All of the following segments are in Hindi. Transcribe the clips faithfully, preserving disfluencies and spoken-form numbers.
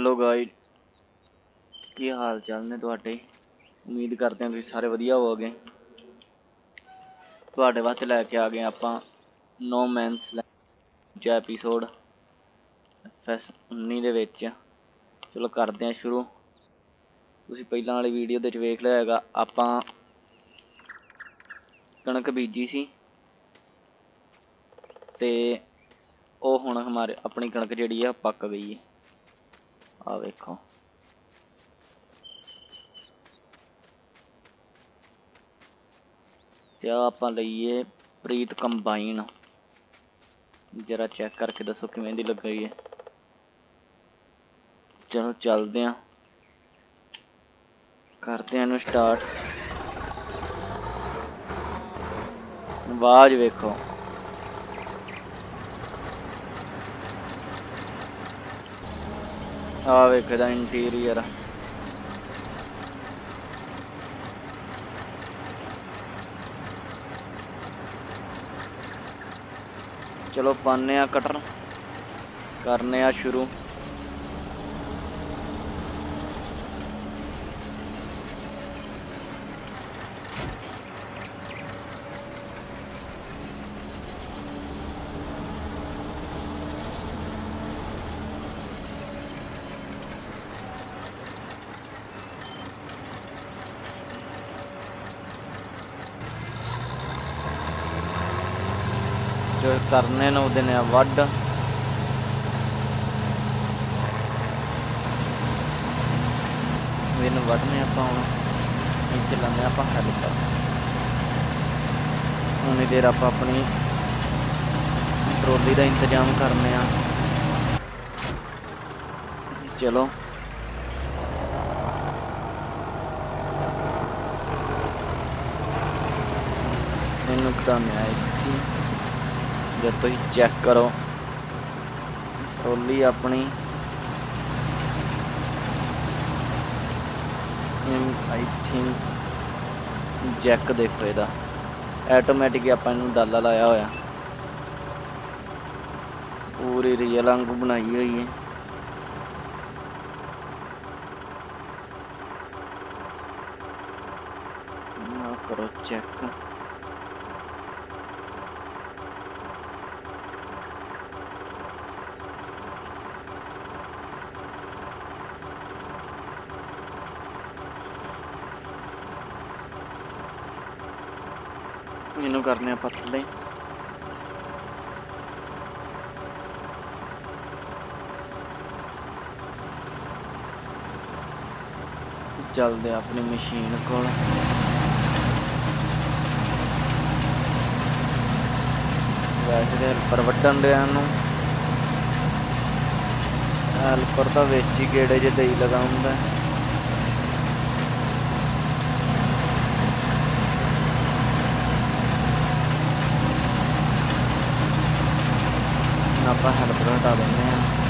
हेलो गाइस, की हाल चाल ने तुहाडे। उम्मीद करते हैं तुसीं सारे वधिया होवोगे। तुहाडे वास्ते लैके आ गए आपां नो मैन्स लैंड एपीसोड एफ एस उन्नी दे विच। चलो करते हैं शुरू। तुसीं पहिलां वाली वीडियो दे विच वेख लिया हैगा, आपां कणक बीजी सी ते ओह हुण हमारे अपनी कणक जिहड़ी है पक गई है। आ वेखो ते आपां लईए प्रीत कंबाइन। जरा चेक करके दसो किवें दी लगी है। चलो चलते हैं, करते हैं स्टार्ट। आवाज वेखो, आ वेखे दा इंटीरियर। चलो पाने आ कटर, करने आ शुरू। जो करने ने उहदे ने वड इन वढ़ने आपां हुण नीचे लाने आपां हेल्पर। उन्नी देर आपां अपनी ट्रोली का इंतजाम करने आ। चलो इनू कटाने आए जब तुम चेक करो ट्रोली अपनी आई थिंक जैक देखो इहदा ऐटोमैटिक आप डाला लाया होया, पूरी रियल आंगू बनाई हुई है। ना करो चेक, इनू करने आप थले। चलते अपनी मशीन को। वैसे हेल्पर वड्डन दिया हेल्पर तो विच ही गेड़े जे दई लगाउंदा। आप हेल्पर हटा दें।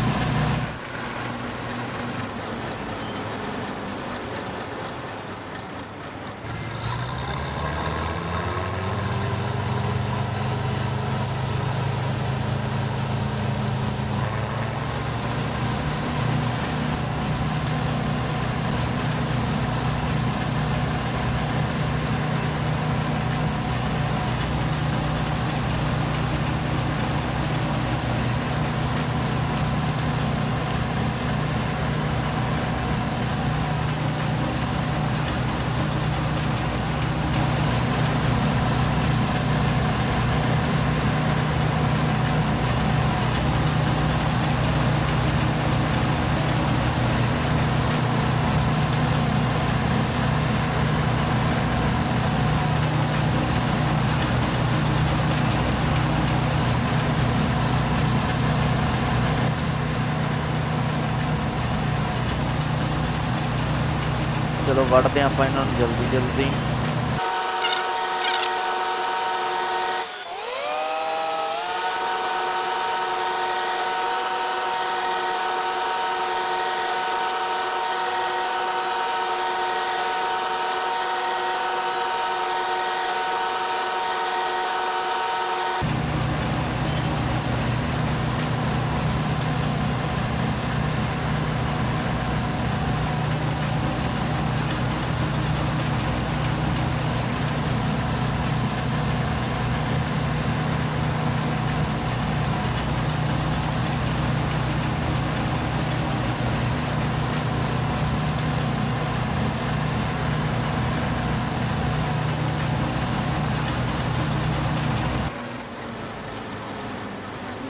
चलो वढ़ते आप इन्हों जल्दी जल्दी।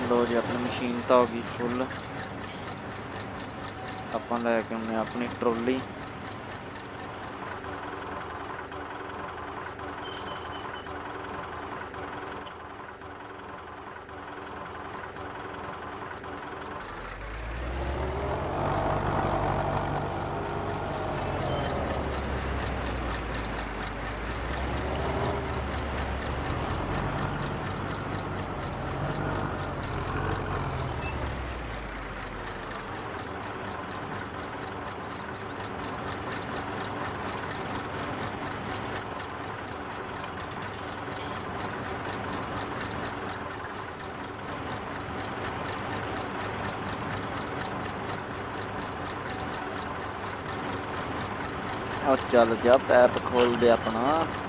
लो जी अपनी मशीन तो हो गई फुल। ਆਪਾਂ ਲੈ ਕੇ ਆਉਂਦੇ ਆਪਣੀ ਟਰੋਲੀ। और चल जा पैप खोल दे अपना।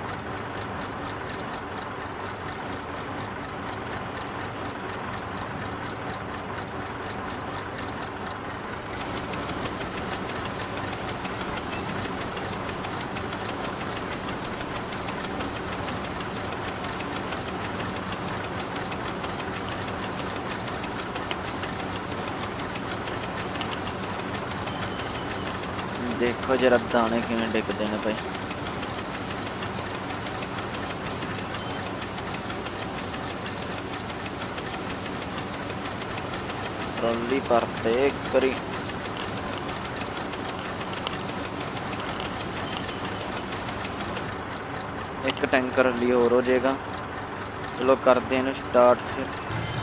देखो जरा दाने किवें डिगदे ने भाई। ट्रॉली भरते करी एक टैंकर लिए और हो जाएगा। चलो करते हैं स्टार्ट फिर।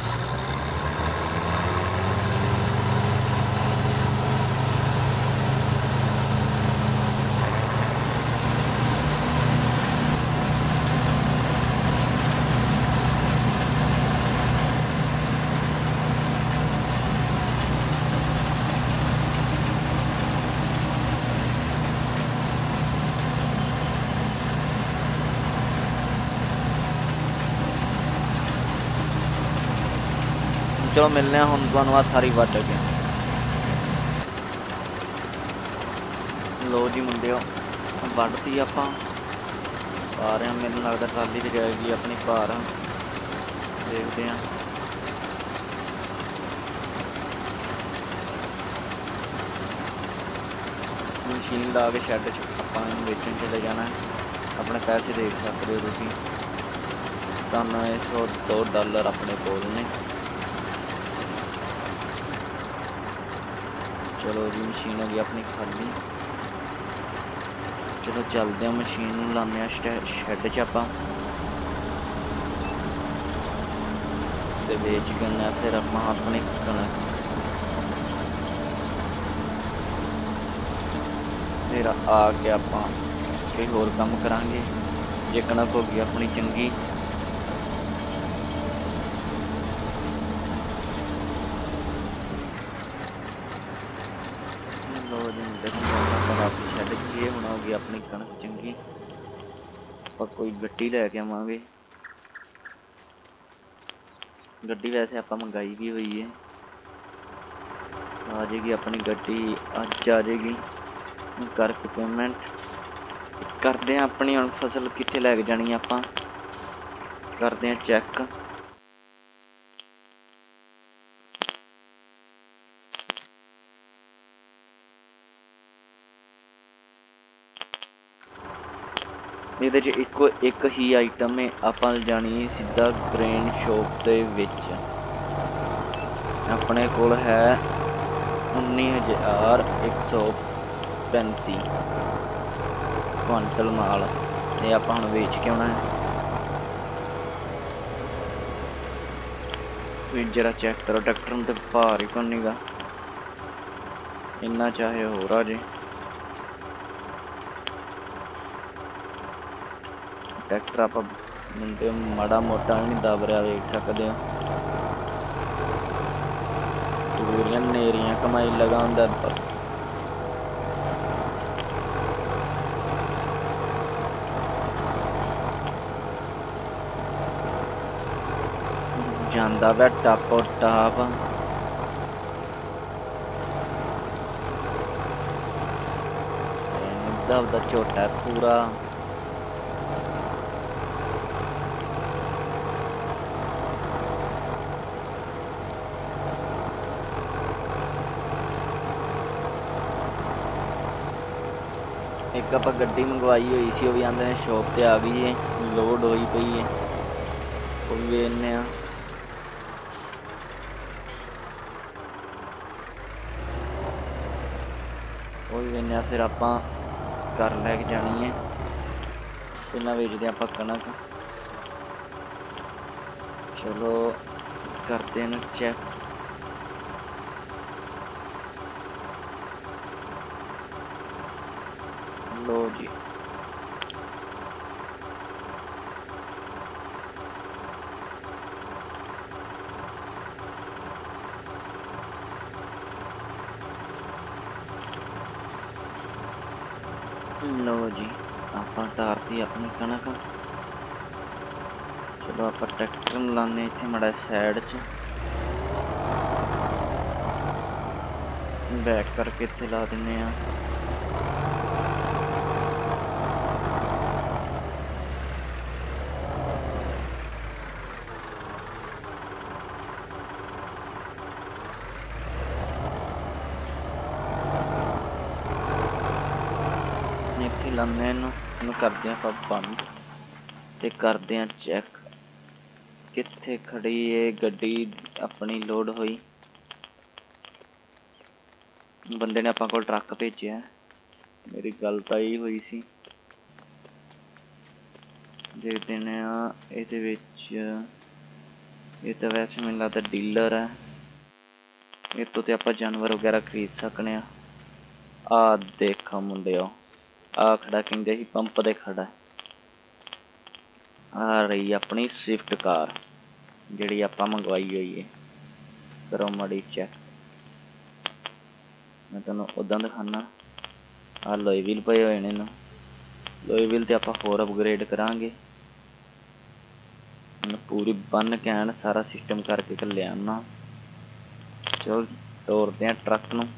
चलो मिलने हम दोनों सारी वट गए। लो जी मुंडे वढ़ती आप आ रहे हैं। मैनू लगता ट्राली से जाएगी अपनी भार। देखते हैं मशीन ला के शैड आप बेचन चले जाना है। अपने पैसे देख सकते हो तुम। सतानवे सौ दो डॉलर अपने कोल ने। चलो जी मशीन हो गई अपनी खाली। चलो चलते हैं मशीन लाने शैड च आप बेच के फिर आप अपनी कणक फिर आके आप कोई होर काम करांगे। जे कणक हो गई अपनी चंगी शैड ये होना होगी अपनी कणक चंगी। आप कोई गड्डी लैके आवांगे। गड्डी वैसे आप मंगाई भी हुई है। आ जाएगी अपनी गड्डी अज आ जाएगी। करके पेमेंट करते हैं अपनी हम फसल कितने लैके जानी आप करते हैं चैक। ਇਹਦੇ 'ਚ ਇੱਕੋ ਇੱਕ ਹੀ ਆਈਟਮ ਹੈ। ਆਪਾਂ ਜਾਣੀ ਸਿੱਧਾ ਗ੍ਰੇਨ ਸ਼ੋਪ ਦੇ ਵਿੱਚ। ਆਪਣੇ ਕੋਲ ਹੈ ਉੱਨੀ ਹਜ਼ਾਰ ਇੱਕ ਸੌ ਪੈਂਤੀ ਕੁਆਂਟਲ ਮਾਲ। ਇਹ ਆਪਾਂ ਹੁਣ ਵੇਚ ਕੇ ਆਉਣਾ ਹੈ। ਫਿਰ ਜਰਾ ਚੈੱਕ ਕਰੋ ਟਰੈਕਟਰ ਨੂੰ ਤੇ ਭਾਰ ਹੀ ਕੋਈ ਨੀਗਾ ਇੰਨਾ ਚਾਹੇ ਹੋਰ ਆ ਜੇ। ट्रैक्टर आप मुंडे माड़ा मोटा भी नहीं दब रहा वेख सकते हो। पूरियां नेरियां कमाई लगांदा जांदा वा टापो टाप। दबदा झोटा है पूरा। एक आप गड्डी मंगवाई हुई सी, वो भी आंदे ने शॉप ते आ गई है, लोड होई पई है, वो भी वेखने आ। वो भी वेखने फिर आप घर लैके जानी है। पहला वेचते आप कणक। चलो करते हैं चेक। लो जी, लो जी आप तारती अपनी कणक। चलो आप ट्रैक्टर लाने इतने माड़ा साइड च बैक करके इतने ला दें। इतने लाने इनू करते हैं आप बंद ते करते हैं चेक कित्थे खड़ी है गड्डी अपनी लोड हुई। बंदे ने अपने को ट्रक भेजा, मेरी गल तो यही हुई सी। देखते हैं ये ये तो वैसे मैंने लगता डीलर है, इस तो आप जानवर वगैरह खरीद सकने। आ देखा मुंडे आ खड़ा कहते ही पंप दे खड़ा है। आ रही अपनी स्विफ्ट कार जी आप मंगवाई हुई है। करो मड़ी चेक, मैं तुम उदा दिखाना। आ लोई व्हील पे हुए ने, लोई व्हील तो आप होर अपग्रेड करांगे। पूरी बन कैन सारा सिस्टम करके कल ले आना। चलो तोड़ते हैं ट्रक नू।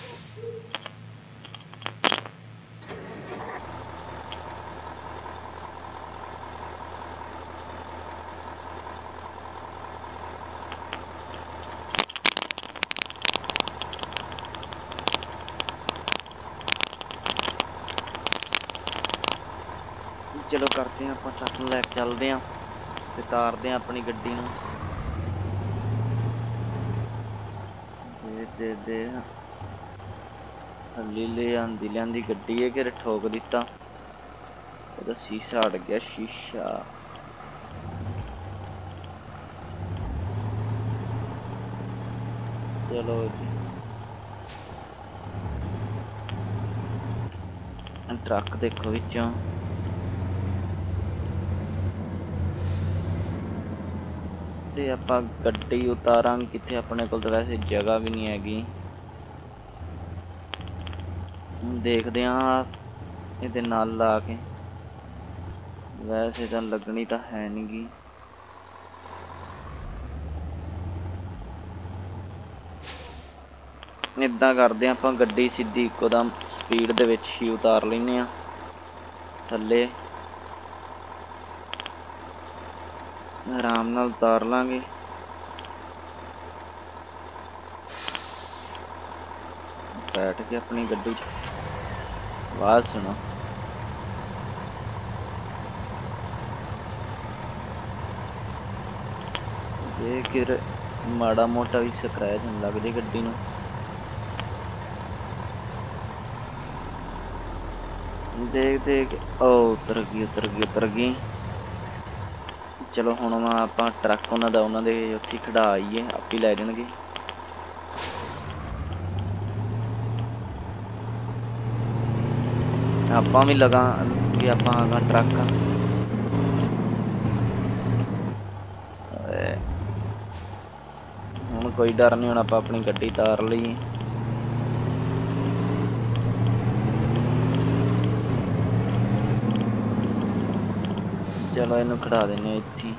चलो करते हैं आप ट्रक लैके चलते हैं ते तारते हैं अपनी गड्डी नू। दे दे दे हली ले आंदी लियांदी गड्डी है कि ठोक दिता, ओदा शीशा अड़ गया। शीशा चलो जी, ट्रक देखो विचों ते आपां गड्डी उतारांगे कित्थे, अपने कोल तो वैसे जगह भी नहीं हैगी। देखते हाँ ये नाल ला के, वैसे तो लगनी तो है नहीं गी। इदा करते हैं आप गड्डी सीधी इकोदम स्पीड दे विच ही उतार लेने थल्ले, आराम नाल उतार लांगे। बैठ के अपनी गड्डी आवाज सुनो, जे किर माड़ा मोटा भी स्क्रैच लग जाए गड्डी नूं। देख देख ओ उतर गई उतर गई उतर गई। चलो हुण आप ट्रक उन्हां दा उन्हां दे उत्थे खड़ा आईए, आप ही लै जाणगे। आपां भी लगा कि आपां आगा ट्रक हुण कोई डर नहीं, हुण आपां अपनी गड्डी तार लई। चलो इनू खड़ा देने इत्थे,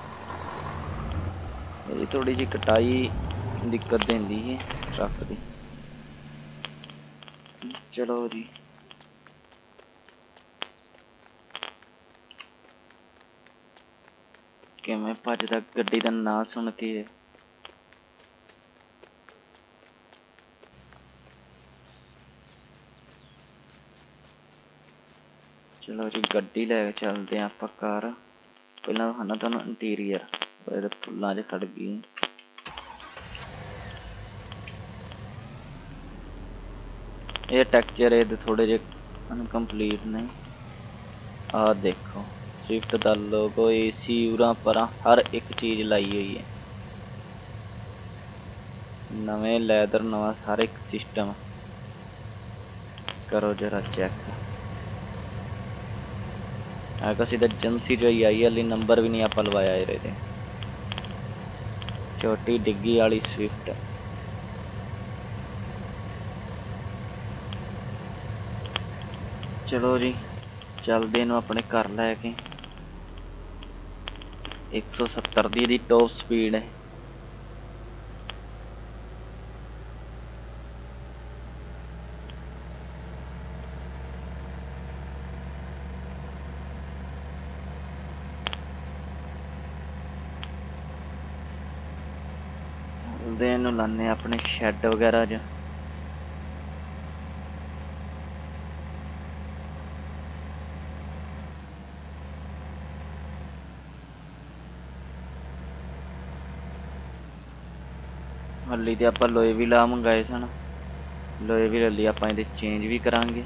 ये थोड़ी जी कटाई दिक्कत देंदी है ट्रक की। चलो जी किवें भजदा गड्डी दा नाम सुन के। चलो जी गड्डी लैके चलते हैं आप कार। पहला दिखाना तुहानू इंटीरियर, फुल्लां च खड़ गई। ये टैक्चर ये थोड़े जे अनकंप्लीट ने। आ देखो स्विफ्ट दा लोगो, एसी उरा परा हर एक चीज लाई हुई है। नवे लैदर नवा हर एक सिस्टम करो जरा चेक। आगे सीधा एजेंसी जो ही आई है, नंबर भी नहीं आप लवाया ये। छोटी डिग्गी वाली स्विफ्ट। चलो जी चलते इनू अपने घर लैके। एक सौ सत्तर दी टॉप स्पीड है। इनू लाने अपने शैड वगैरह च। हल्ली तो आप लोहे भी ला मंगाए सन, लोहे भी हल्ली आप चेंज भी करांगे।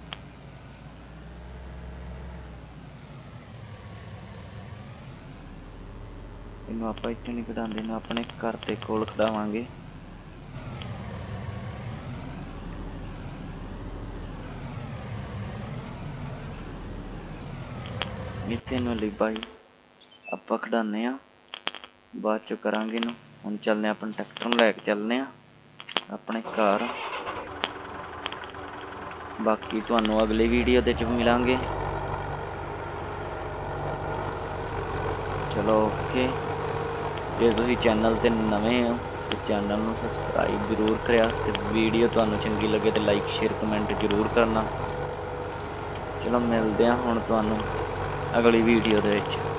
इनू आप इत्थे नहीं कढ़ांदे, इनू अपने घर के कोल कढ़ावांगे। इत्थे इनू हल्ली भाई आप खढ़ाने आ, बाद चो करांगे इनू। हुण चलने अपने ट्रैक्टर नूं लैके चलने आ अपने घर। बाकी तुहानू अगली वीडियो दे च मिलांगे। चलो ओके। जे तुसीं चैनल ते नवे हो तो चैनल नूं सबसक्राइब जरूर करिया ते वीडियो तुहानू चंगी लगे तो लाइक शेयर कमेंट जरूर करना। चलो मिलते हैं हुण तुहानू अगली वीडियो दे विच।